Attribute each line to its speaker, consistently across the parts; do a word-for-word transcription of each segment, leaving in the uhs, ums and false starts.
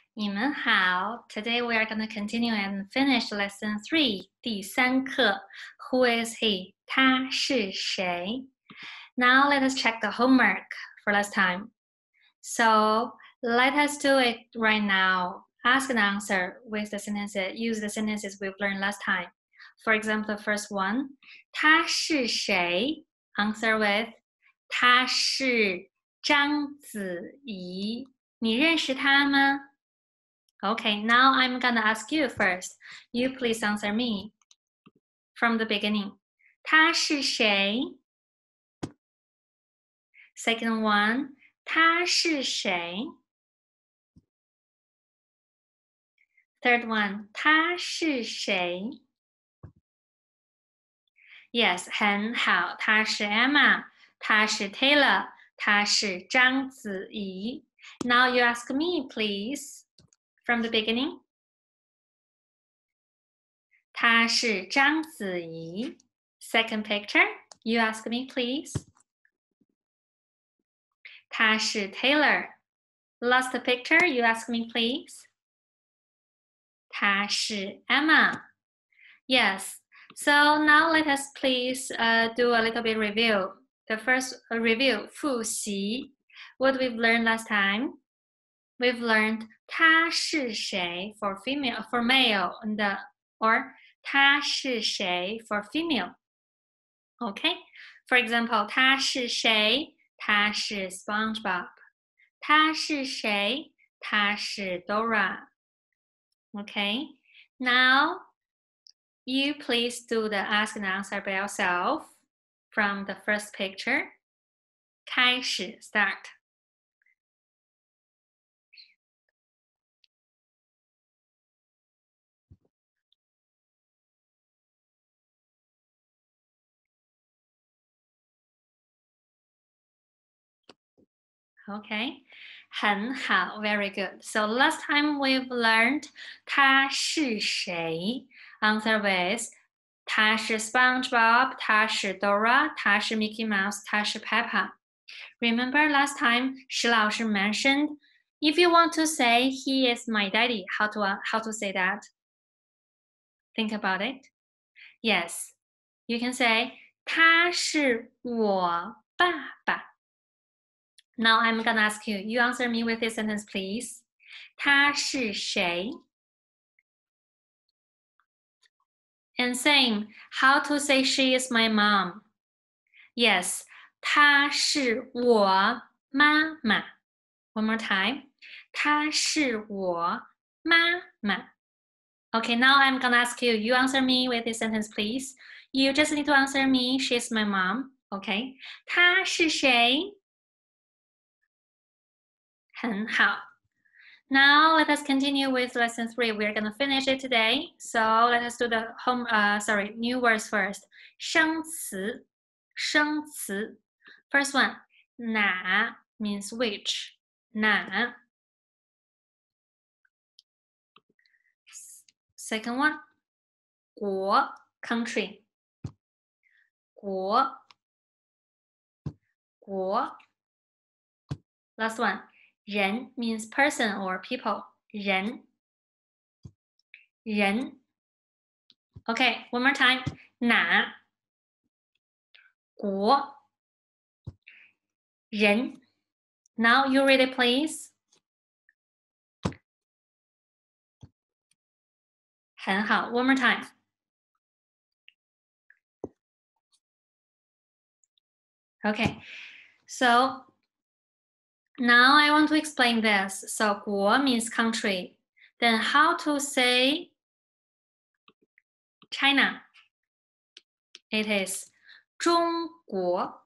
Speaker 1: 你们好 Today we are going to continue and finish lesson three 第三课 Who is he? 他是谁 Now let us check the homework for last time. So let us do it right now. Ask and answer with the sentences. Use the sentences we've learned last time. For example, the first one, 他是谁? Answer with 他是章子怡。你认识他吗? Okay, now I'm gonna ask you first. You please answer me from the beginning. 他是谁? Second one, 他是谁? Third one, 他是谁? Yes, 很好，他是 Emma, 他是 Taylor, 他是章子怡. Now you ask me, please, from the beginning. 她是章子怡. Second picture, you ask me, please. 她是 Taylor. Last picture, you ask me, please. 她是 Emma. Yes. So now let us please uh, do a little bit review. The first uh, review, 复习. What we've learned last time. We've learned 他是谁 for female, for male, and the, or 他是谁 for female. Okay. For example, 他是谁? 他是 SpongeBob. 他是谁? 他是 Dora. Okay. Now, you please do the ask and answer by yourself from the first picture. 开始 start. Okay, 很好, very good. So last time we've learned 他是谁? Answer with 他是 SpongeBob, 他是 Dora, 他是 Mickey Mouse, 他是 Peppa. Remember last time 石老师 mentioned if you want to say he is my daddy, how to how to say that? Think about it. Yes, you can say 他是我爸爸. Now I'm gonna ask you. You answer me with this sentence, please. 他是谁? And same. How to say she is my mom? Yes. 她是我妈妈. One more time. 她是我妈妈. Okay, now I'm gonna ask you. You answer me with this sentence, please. You just need to answer me. She's my mom. Okay. 她是谁? 很好. Now let us continue with lesson three. We're gonna finish it today. So let us do the home. Uh, sorry, new words first. 生词，生词. First one, 哪 means which. 哪. Second one, 国 country. 国，国. Last one, 人 means person or people. 人，人. Okay, one more time. 哪，国，人. Now you read it, please. 很好. One more time. Okay, so now I want to explain this. So 国 means country. Then how to say China? It is 中国.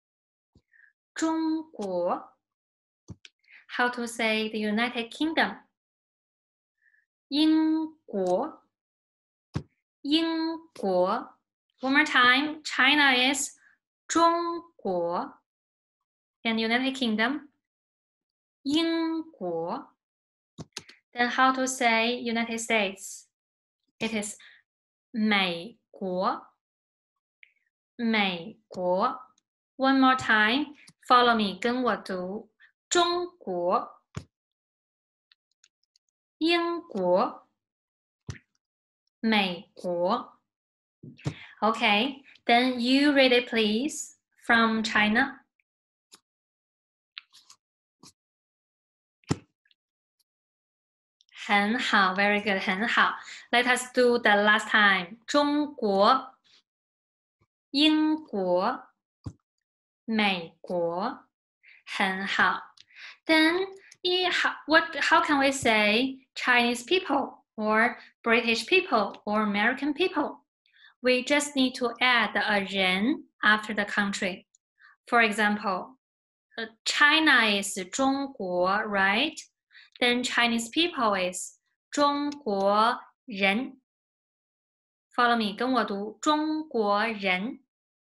Speaker 1: 中国. How to say the United Kingdom? 英国. 英国. One more time. China is 中国. And United Kingdom? 英国. Then how to say United States? It is 美国. 美国. One more time. Follow me. 跟我读。中国. 英国、美国。Okay, then you read it, please, from China. 很好 very good 很好 Let us do the last time. 中国、英国、美国。很好 Then, how, what, how can we say Chinese people or British people or American people? We just need to add a 人 after the country. For example, uh, China is 中国, right? Then Chinese people is 中国人. Follow me, 跟我读中国人.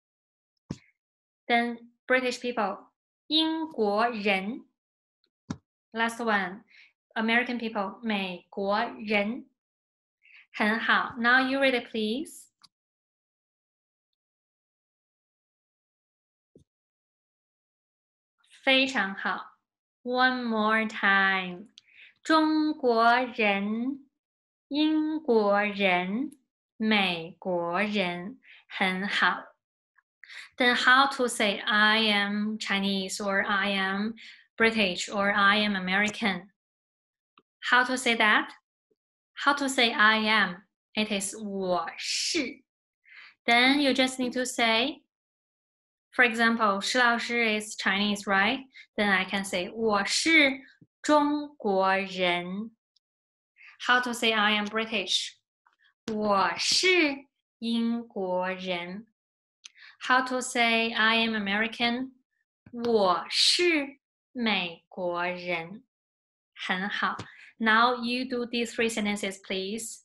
Speaker 1: Then British people, 英国人. Last one, American people, 美国人. 很好. Now you read it, please. 非常好 One more time. 中国人、英国人、美国人。很好 Then how to say I am Chinese or I am British or I am American? How to say that? How to say I am? It is 我是 Then you just need to say, for example, 施老师 is Chinese, right? Then I can say 我是中国人 How to say I am British? 我是英国人 How to say I am American? 我是美国人很好 Now you do these three sentences, please.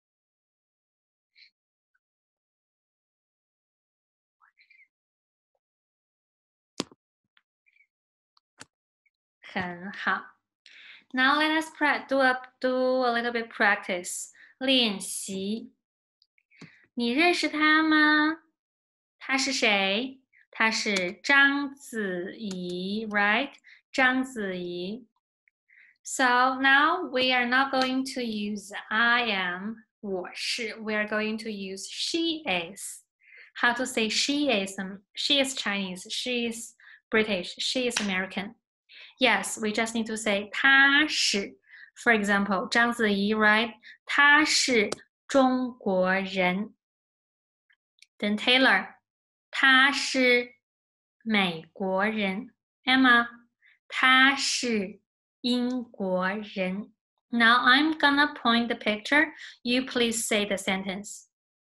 Speaker 1: 很好 Now let us do a, do a little bit practice. 练习你认识他吗？他是谁？他是章子怡 right? 章子怡 So now we are not going to use I am, 我是 We are going to use she is. How to say she is? Um, she is Chinese, she is British, she is American. Yes, we just need to say 她是 For example, 章子怡 right? 她是中国人 Then Taylor 他是美国人 Emma 他是英国人 Now I'm gonna point the picture. You please say the sentence.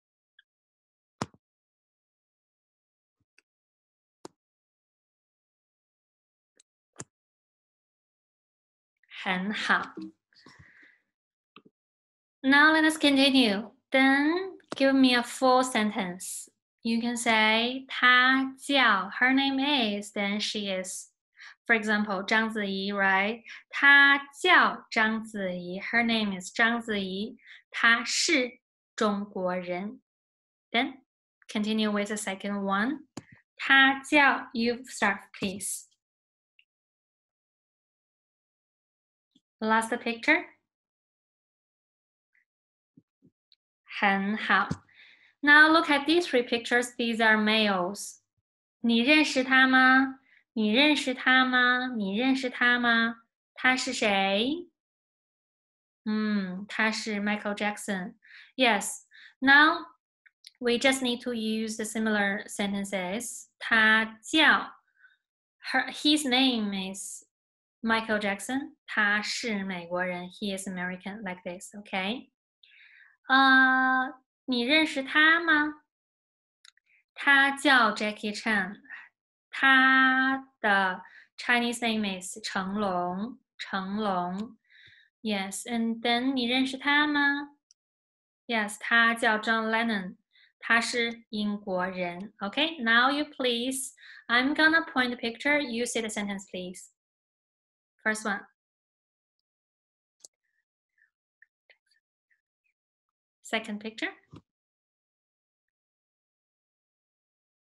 Speaker 1: 很好 Now let us continue. Then give me a full sentence. You can say 她叫 Her name is, then she is. For example, 章子怡 right? 她叫章子怡 Her name is 章子怡她是中国人 Then continue with the second one. 她叫 You start, please. Last picture. 很好 Now look at these three pictures. These are males. 你认识他吗？你认识他吗？你认识他吗？他是谁？嗯，他是 Michael Jackson. Yes. Now we just need to use the similar sentences. 他叫 her, his name is Michael Jackson. 他是美国人 He is American, like this, okay? 呃，你认识他吗？他叫 Jackie Chan. 他的 Chinese name is 成龙，成龙。Yes, and then 你认识他吗？ Yes, 他叫 John Lennon. 他是英国人。Okay, now you please. I'm gonna point the picture. You say the sentence, please. First one. Second picture.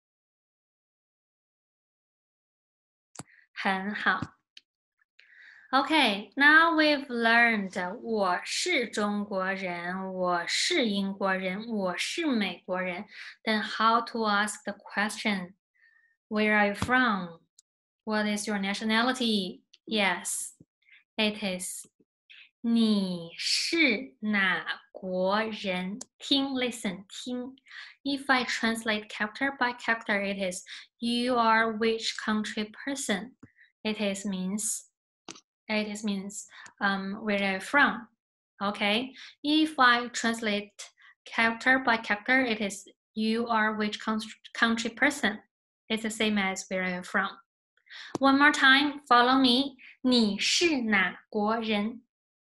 Speaker 1: 很好 Okay, now we've learned 我是中国人，我是英国人，我是美国人。Then how to ask the question? Where are you from? What is your nationality? Yes, it is. 你是哪国人？听 listen 听。If I translate character by character, it is you are which country person? It is means it is means um, where are you from? Okay. If I translate character by character, it is you are which country person? It's the same as where are you from? One more time, follow me. 你是哪国人？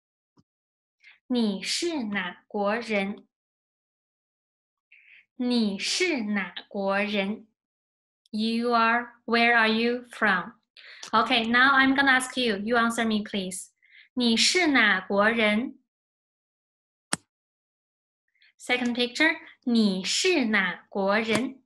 Speaker 1: 你是哪国人？你是哪国人？ You are, where are you from? Okay, now I'm gonna ask you. You answer me, please. 你是哪国人？ Second picture. 你是哪国人？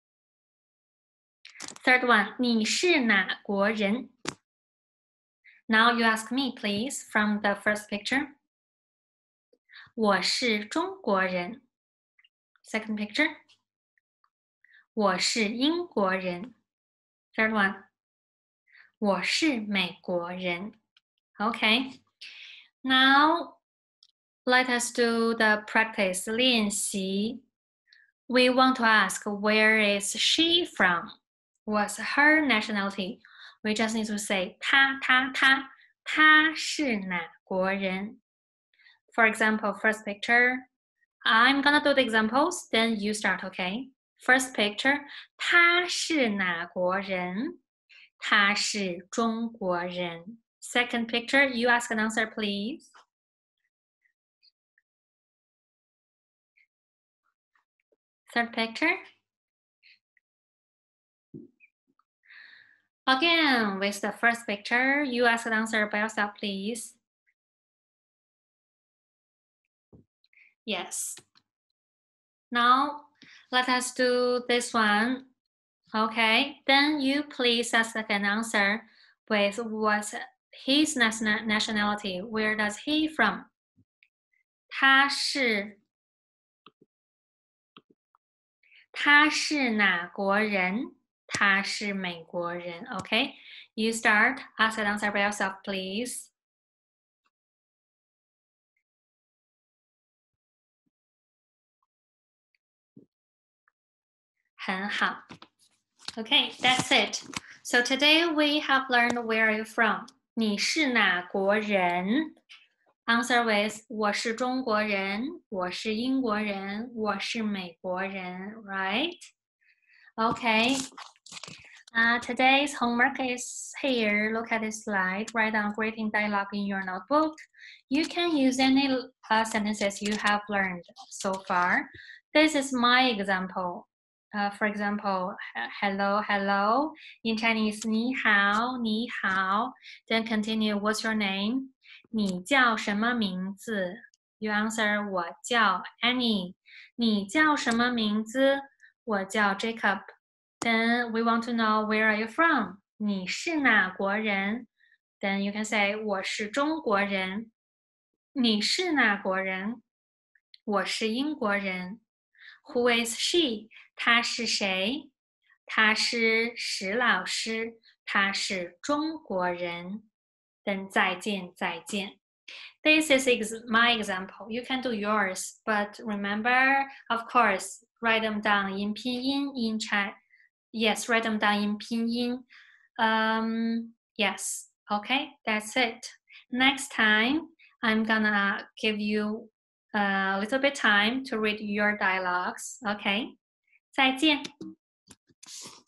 Speaker 1: Third one. 你是哪国人？ Now you ask me, please, from the first picture. 我是中国人。Second picture. 我是英国人。Third one. 我是美国人。Okay. Now let us do the practice 练习。We want to ask where is she from? What's her nationality? We just need to say 她她她她是哪国人？ For example, first picture. I'm gonna do the examples, then you start, okay? First picture. 她是哪国人？她是中国人。Second picture, you ask an answer, please. Third picture. Again, with the first picture, you ask an answer by yourself, please. Yes. Now, let us do this one. Okay, then you please ask an answer with what's his nationality. Where does he from? 他是他是哪国人？他是美国人。Okay, you start. Ask an answer by yourself, please. Okay, that's it. So today we have learned where are you from? 你是哪国人？ Answer with 我是中国人，我是英国人，我是美国人 right? Okay. Uh, today's homework is here. Look at this slide. Write down greeting dialogue in your notebook. You can use any uh, sentences you have learned so far. This is my example. Uh, for example, hello, hello. In Chinese, 你好,你好. Then continue, what's your name? 你叫什么名字? You answer, 我叫 Annie. 你叫什么名字? 我叫 Jacob. Then we want to know, where are you from? 你是哪国人? Then you can say, 我是中国人. 你是哪国人? 我是英国人. Who is she? 她是谁? 她是石老师. 她是中国人. Then 再见再见. This is ex my example. You can do yours, but remember, of course, write them down in pinyin in chat. Yes, write them down in pinyin. Um, yes, okay, that's it. Next time, I'm gonna give you a little bit time to read your dialogues. Okay, 再见。